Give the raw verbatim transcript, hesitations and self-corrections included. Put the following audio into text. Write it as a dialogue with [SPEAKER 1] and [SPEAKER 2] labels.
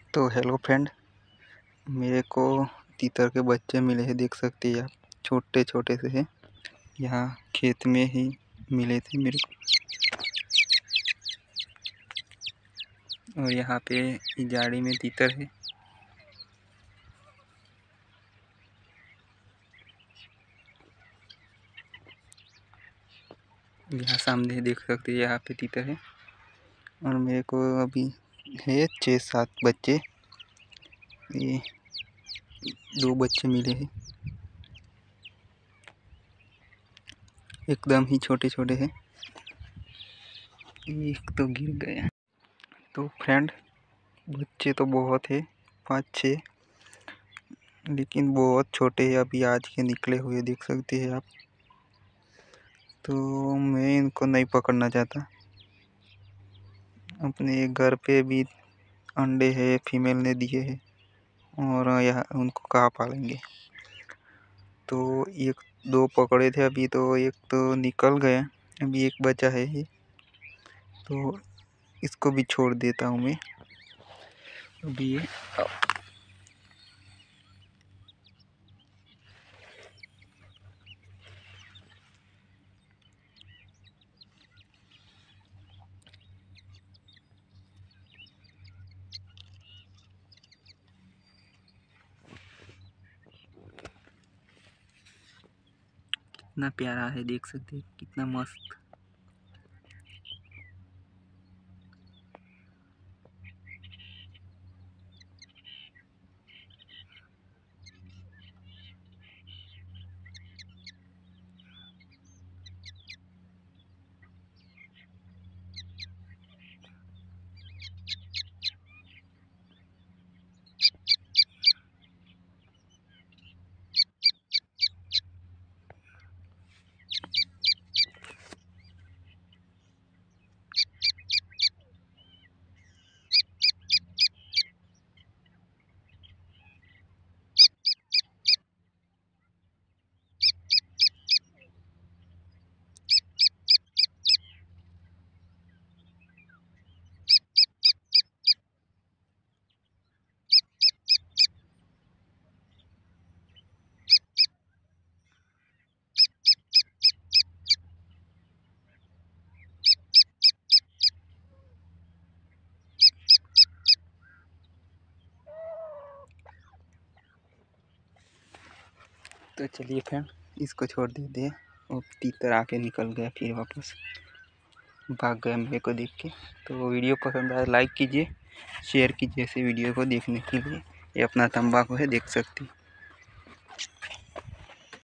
[SPEAKER 1] तो hello friend, मेरे को तीतर के बच्चे मिले हैं। देख सकते हैं आप, छोटे छोटे से हैं। यहाँ खेत में ही मिले थे मेरे को। और यहाँ पे झाड़ी में तीतर है। यहाँ सामने देख सकते हैं, यहाँ पे तीतर है। और मेरे को अभी है छः सात बच्चे। ये दो बच्चे मिले हैं, एकदम ही छोटे छोटे हैं। एक तो गिर गया। तो फ्रेंड, बच्चे तो बहुत है, पाँच छः, लेकिन बहुत छोटे हैं, अभी आज के निकले हुए देख सकते हैं आप। तो मैं इनको नहीं पकड़ना चाहता। अपने घर पे भी अंडे है, फीमेल ने दिए हैं, और यहाँ उनको कहाँ पालेंगे। तो एक दो पकड़े थे अभी, तो एक तो निकल गया, अभी एक बचा है ही। तो इसको भी छोड़ देता हूँ मैं अभी। ये कितना प्यारा है, देख सकते हैं कितना मस्त। तो चलिए फ्रेंड, इसको छोड़ देते हैं। और तीतर आके निकल गया, फिर वापस भाग गया मेरे को देख के। तो वीडियो पसंद आए लाइक कीजिए, शेयर कीजिए ऐसे वीडियो को देखने के लिए। ये अपना तंबाकू है, देख सकते हैं।